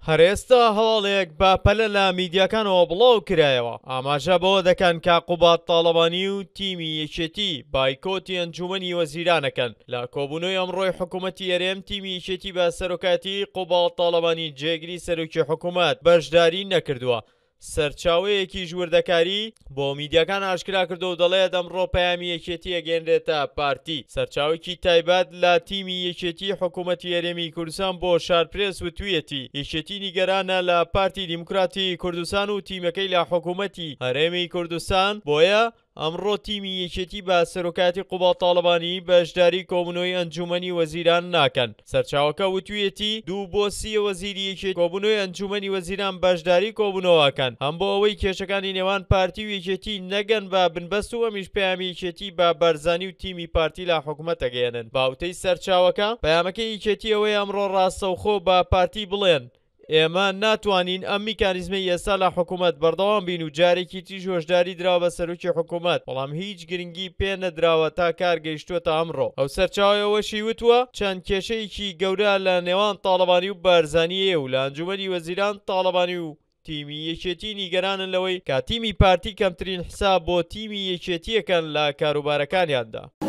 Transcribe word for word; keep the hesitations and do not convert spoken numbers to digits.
هەرێستا هەواڵێک باپەلە لە میدیاکانەوە بڵاو کرایەوە ئاماژە بەوە دەکەن کە قوبات تاڵەبانی و تیمی یەکێتی بایکۆتی ئەنجومەنی وەزیرانەکەن لە کۆبوونەوەی ئەمڕۆی حکوومەتی هەرێم تیمی یەکێتی بە سەرۆکاتی قوبات تاڵەبانی جێگیری سەرۆکی حکوومەت بەشداری نەکردووە. سەرچاوەیەکی ژووردەکاری بۆ میدیاکان ئاشکرا کردو و دەڵێت ئەمڕۆ پەیامی یەکێتی ئەگەێنرێتە پارتی. سەرچاوێکی تایبەت لە تیمی یەکێتی حکوومەتی هەرێمی کوردستان بۆ شارپرێس وتوویەتی یەکێتی نیگەرانە لە پارتی دیموکراتی کوردستان و تیمەکەی لە حکوومەتی هەرێمی کوردستان بۆیە ئەمڕۆ تیمی یەکێتی بە سەرۆکاتی قوبات تاڵەبانی بەشداری کۆبوونەوەی ئەنجومەنی وەزیران ناکەن. سەرچاوەکە وتوویەتی دوو بۆ سیە وەزیری یەکێتی کۆبوونەوەی ئەنجومەنی وەزیران بەشداری کۆبوونەوەکەن هەم بۆ ئەوەی کێشەکانی نێوان پارتی و یەکێتی نەگەن بە بنبەست و ئەمیش پەیامی یەکێتی بە بەرزانی و تیمی پارتی لە حکوومەت ئەگەێنن. باوتەی سەرچاوەکە پەیامەکەی یەکێتی ئەوەی ئەمڕۆ ڕاستەوخۆ بە پارتی بڵێن ئێمە ناتوانین ئەم میکانیزمەی ئێستا لە حکوومەت بەردەوام بین و جارێکی تریش هۆشداری دراوە بە سەرۆکی حکوومەت بەڵام هیچ گرنگی پێ نەدراوە تا کار گەیشتووەتە ئەمڕۆ. ئەو سەرچاوەیەوەشی وتووە چەند کێشەیەکی گەورە لە نێوان تاڵەبانی و بەرزانیە و لە ئەنجومەنی وەزیران تاڵەبانی و تیمی یەکێتی نیگەرانن لەوەی کە تیمی پارتی کەمترین حساب بۆ تیمی یەکێتیەکەن لە کاروبارەکانیاندا.